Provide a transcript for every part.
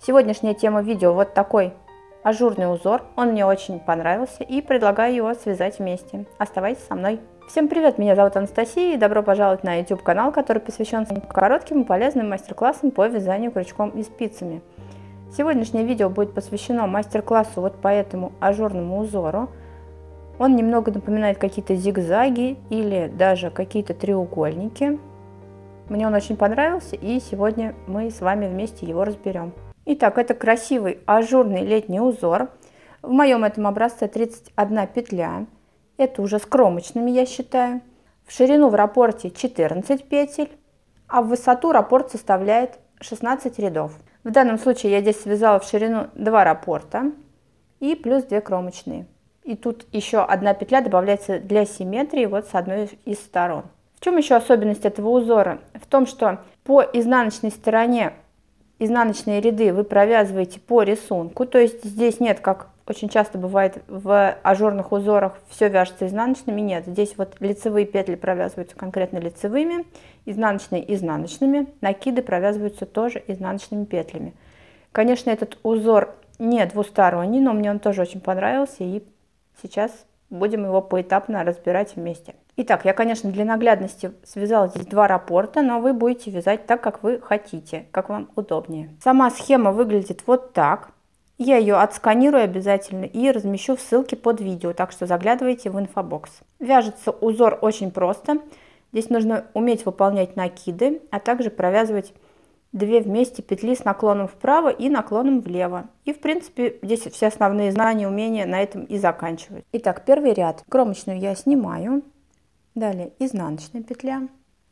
Сегодняшняя тема видео вот такой ажурный узор. Он мне очень понравился и предлагаю его связать вместе. Оставайтесь со мной. Всем привет, меня зовут Анастасия и добро пожаловать на YouTube канал, который посвящен коротким и полезным мастер-классам по вязанию крючком и спицами. Сегодняшнее видео будет посвящено мастер-классу вот по этому ажурному узору. Он немного напоминает какие-то зигзаги или даже какие-то треугольники. Мне он очень понравился, и сегодня мы с вами вместе его разберем. Итак, это красивый ажурный летний узор. В моем этом образце 31 петля. Это уже с кромочными, я считаю. В ширину в раппорте 14 петель, а в высоту раппорт составляет 16 рядов. В данном случае я здесь связала в ширину 2 раппорта и плюс 2 кромочные. И тут еще одна петля добавляется для симметрии вот с одной из сторон. В чем еще особенность этого узора? В том, что по изнаночной стороне изнаночные ряды вы провязываете по рисунку, то есть здесь нет, как очень часто бывает в ажурных узорах, все вяжется изнаночными, нет, здесь вот лицевые петли провязываются конкретно лицевыми, изнаночные изнаночными, накиды провязываются тоже изнаночными петлями. Конечно, этот узор не двусторонний, но мне он тоже очень понравился, и сейчас будем его поэтапно разбирать вместе. Итак, я, конечно, для наглядности связала здесь 2 раппорта, но вы будете вязать так, как вы хотите, как вам удобнее. Сама схема выглядит вот так. Я ее отсканирую обязательно и размещу в ссылке под видео, так что заглядывайте в инфобокс. Вяжется узор очень просто. Здесь нужно уметь выполнять накиды, а также провязывать 2 вместе петли с наклоном вправо и наклоном влево. И в принципе здесь все основные знания, умения на этом и заканчиваются. Итак, первый ряд. Кромочную я снимаю. Далее изнаночная петля,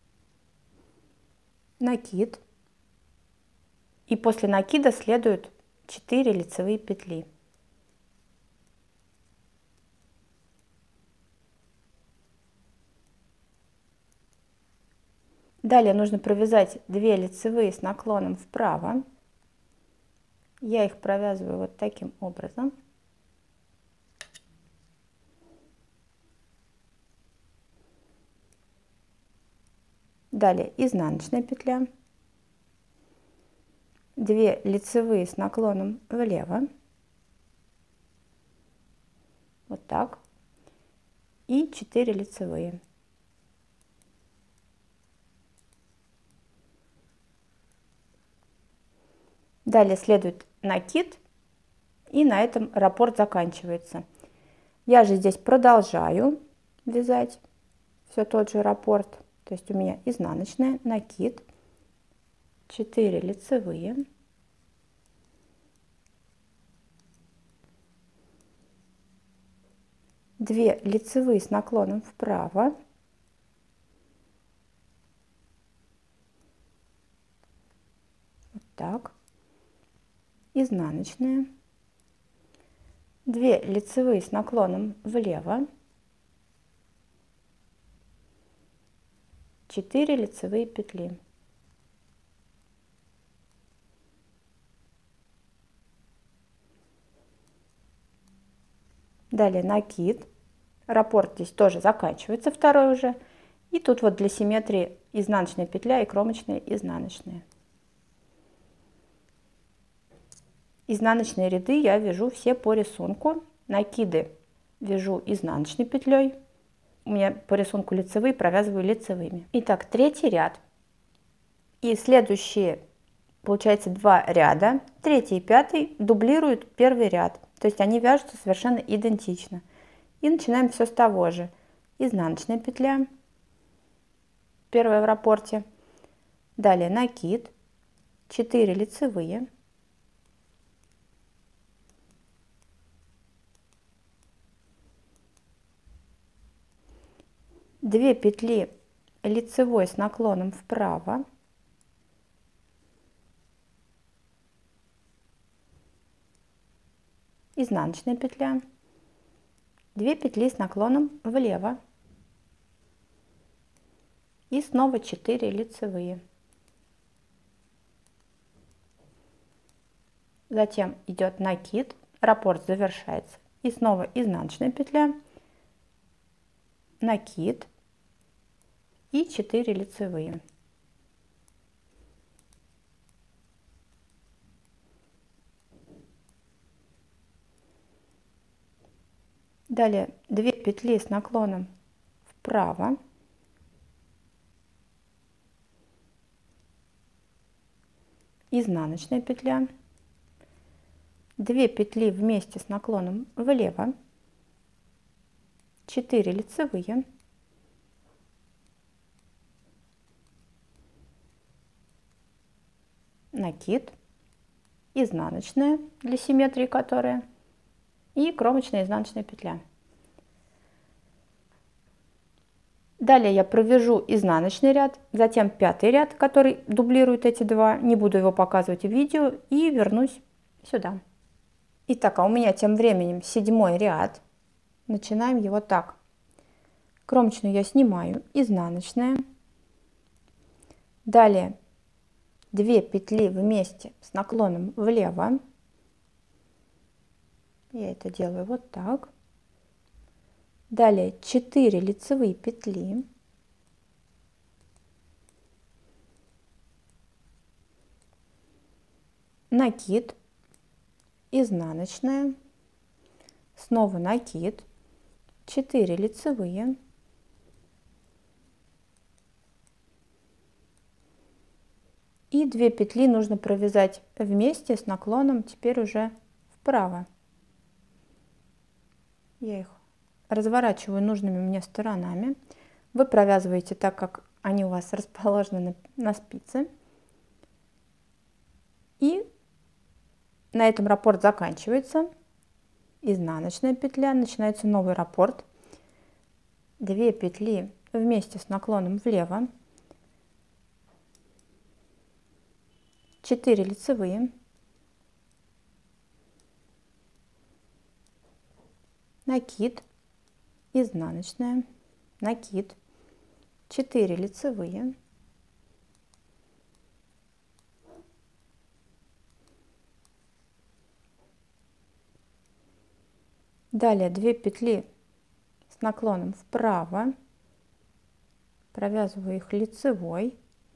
накид, и после накида следуют 4 лицевые петли. Далее нужно провязать 2 лицевые с наклоном вправо. Я их провязываю вот таким образом. Далее изнаночная петля, 2 лицевые с наклоном влево, вот так, и 4 лицевые. Далее следует накид, и на этом раппорт заканчивается. Я же здесь продолжаю вязать все тот же раппорт. То есть у меня изнаночная, накид, 4 лицевые, две лицевые с наклоном вправо, вот так, изнаночная, 2 лицевые с наклоном влево, 4 лицевые петли. Далее накид. Раппорт здесь тоже заканчивается, второй уже. И тут вот для симметрии изнаночная петля и кромочная изнаночная. Изнаночные ряды я вяжу все по рисунку. Накиды вяжу изнаночной петлей. У меня по рисунку лицевые, провязываю лицевыми. Итак, третий ряд. И следующие, получается, 2 ряда, третий и пятый, дублируют первый ряд. То есть они вяжутся совершенно идентично. И начинаем все с того же. Изнаночная петля, первая в раппорте. Далее накид, 4 лицевые. Две петли лицевой с наклоном вправо, изнаночная петля, 2 петли с наклоном влево и снова 4 лицевые. Затем идет накид, раппорт завершается, и снова изнаночная петля, накид и 4 лицевые. Далее 2 петли с наклоном вправо, изнаночная петля, 2 петли вместе с наклоном влево, 4 лицевые, накид, изнаночная для симметрии которая и кромочная изнаночная петля. Далее я провяжу изнаночный ряд, затем 5-й ряд, который дублирует эти два, не буду его показывать в видео, и вернусь сюда. Итак, а у меня тем временем 7-й ряд. Начинаем его так. Кромочную я снимаю, изнаночная. Далее 2 петли вместе с наклоном влево. Я это делаю вот так. Далее 4 лицевые петли. Накид, изнаночная, снова накид, 4 лицевые, и 2 петли нужно провязать вместе с наклоном теперь уже вправо. Я их разворачиваю нужными мне сторонами. Вы провязываете так, как они у вас расположены на спице. И на этом раппорт заканчивается. Изнаночная петля, начинается новый раппорт. 2 петли вместе с наклоном влево, 4 лицевые, накид, изнаночная, накид, 4 лицевые, далее 2 петли с наклоном вправо, провязываю их лицевой,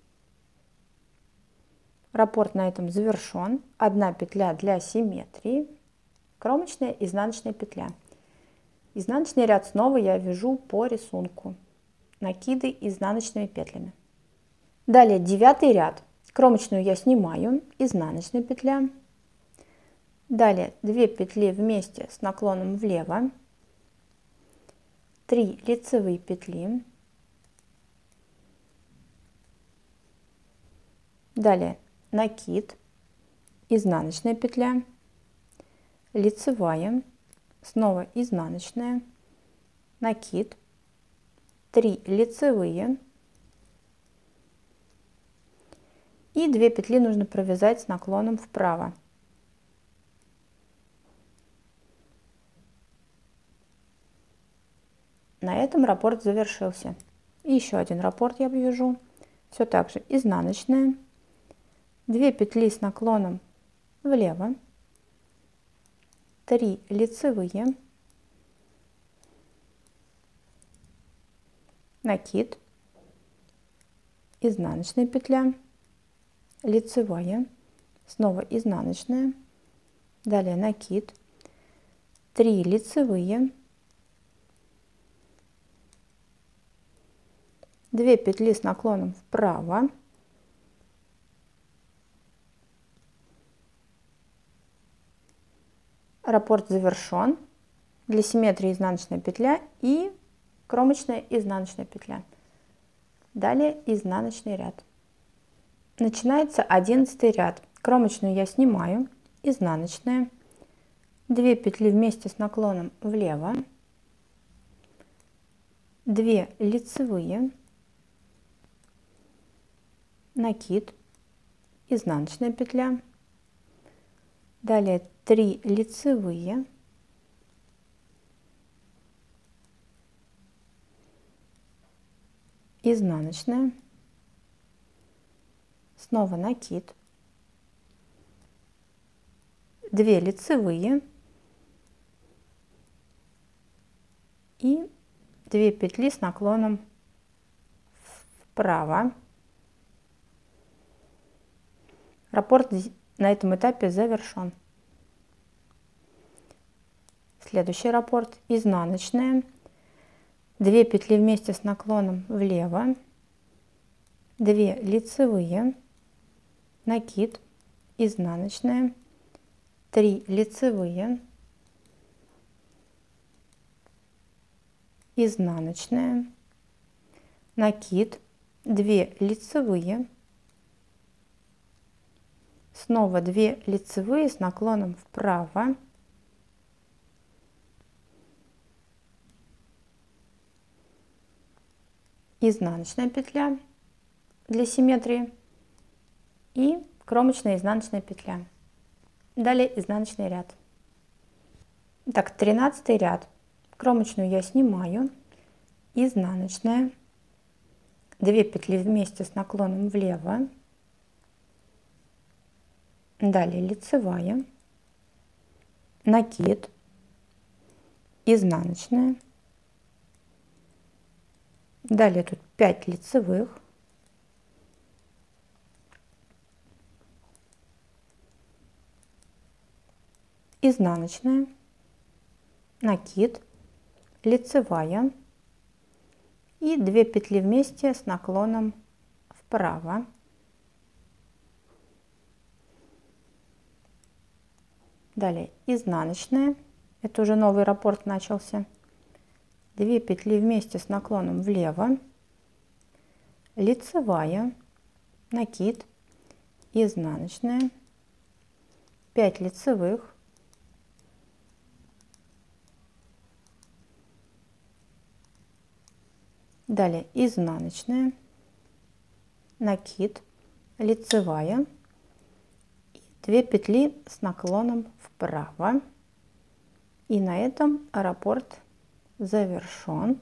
раппорт на этом завершен, 1 петля для симметрии, кромочная, изнаночная петля. Изнаночный ряд снова я вяжу по рисунку, накиды изнаночными петлями. Далее 9-й ряд, кромочную я снимаю, изнаночная петля. Далее 2 петли вместе с наклоном влево, 3 лицевые петли. Далее накид, изнаночная петля, лицевая, снова изнаночная, накид, 3 лицевые и 2 петли нужно провязать с наклоном вправо. На этом раппорт завершился. И еще один раппорт я вяжу. Все так же изнаночная, 2 петли с наклоном влево, 3 лицевые, накид, изнаночная петля, лицевая, снова изнаночная, далее накид, 3 лицевые, 2 петли с наклоном вправо, раппорт завершен, для симметрии изнаночная петля и кромочная изнаночная петля. Далее изнаночный ряд. Начинается 11-й ряд. Кромочную я снимаю, изнаночная, 2 петли вместе с наклоном влево, 2 лицевые, накид, изнаночная петля, далее 3 лицевые, изнаночная, снова накид, 2 лицевые и 2 петли с наклоном вправо. Раппорт на этом этапе завершен. Следующий раппорт изнаночная, 2 петли вместе с наклоном влево, 2 лицевые, накид, изнаночная, 3 лицевые, изнаночная, накид, 2 лицевые, снова 2 лицевые с наклоном вправо, изнаночная петля для симметрии и кромочная изнаночная петля. Далее изнаночный ряд. Так, 13 ряд. Кромочную я снимаю, изнаночная, 2 петли вместе с наклоном влево, далее лицевая, накид, изнаночная, далее тут 5 лицевых, изнаночная, накид, лицевая и 2 петли вместе с наклоном вправо, далее изнаночная, это уже новый раппорт начался, 2 петли вместе с наклоном влево, лицевая, накид, изнаночная, 5 лицевых, далее изнаночная, накид, лицевая и 2 петли с наклоном вправо. И на этом раппорт завершен.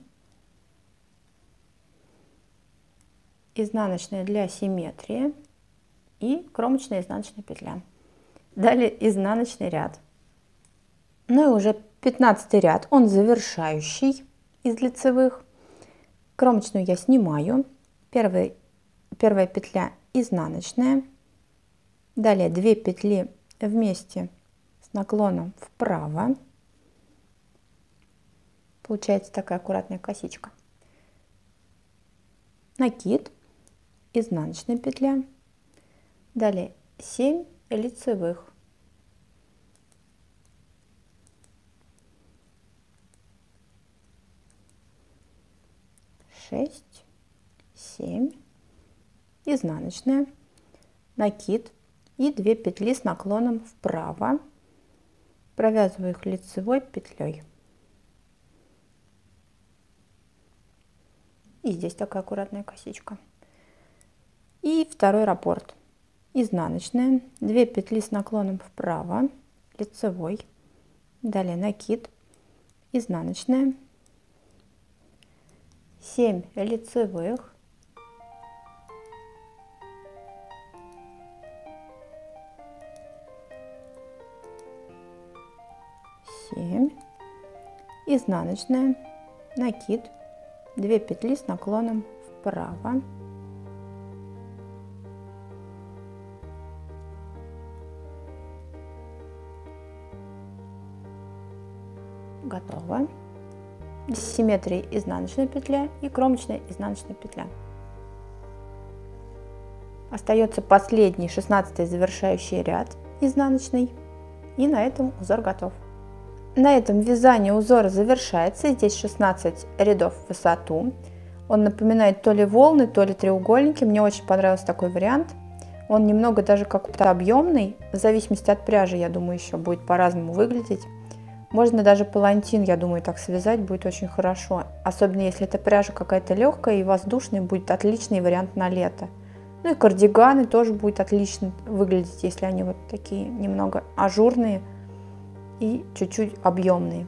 Изнаночная для симметрии и кромочная изнаночная петля. Далее изнаночный ряд. Ну и уже 15 ряд, он завершающий из лицевых. Кромочную я снимаю, первая петля изнаночная, далее 2 петли вместе с наклоном вправо, получается такая аккуратная косичка, накид, изнаночная петля, далее 7 лицевых, шесть, 7, изнаночная, накид и 2 петли с наклоном вправо, провязываю их лицевой петлей. И здесь такая аккуратная косичка. И второй раппорт. Изнаночная, 2 петли с наклоном вправо, лицевой, далее накид, изнаночная, 7 лицевых, изнаночная, накид, 2 петли с наклоном вправо, готово. Симметрии изнаночная петля и кромочная изнаночная петля. Остается последний 16 завершающий ряд изнаночный, и на этом узор готов. На этом вязание узора завершается. Здесь 16 рядов в высоту. Он напоминает то ли волны, то ли треугольники. Мне очень понравился такой вариант. Он немного даже как-то объемный, в зависимости от пряжи, я думаю, еще будет по-разному выглядеть. Можно даже палантин, я думаю, так связать, будет очень хорошо. Особенно если эта пряжа какая-то легкая и воздушная, будет отличный вариант на лето. Ну и кардиганы тоже будет отлично выглядеть, если они вот такие немного ажурные и чуть-чуть объемные.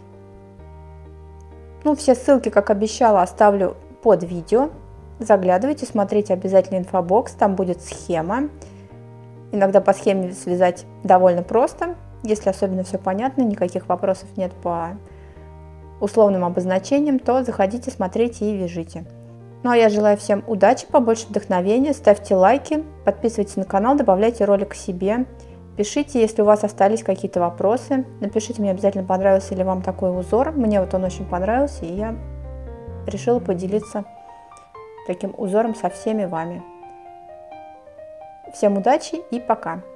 Ну, все ссылки, как обещала, оставлю под видео. Заглядывайте, смотрите обязательно инфобокс, там будет схема. Иногда по схеме связать довольно просто. Если особенно все понятно, никаких вопросов нет по условным обозначениям, то заходите, смотрите и вяжите. Ну а я желаю всем удачи, побольше вдохновения, ставьте лайки, подписывайтесь на канал, добавляйте ролик к себе, Пишите, если у вас остались какие-то вопросы. Напишите мне обязательно, понравился ли вам такой узор. Мне вот он очень понравился, и я решила поделиться таким узором со всеми вами. Всем удачи и пока!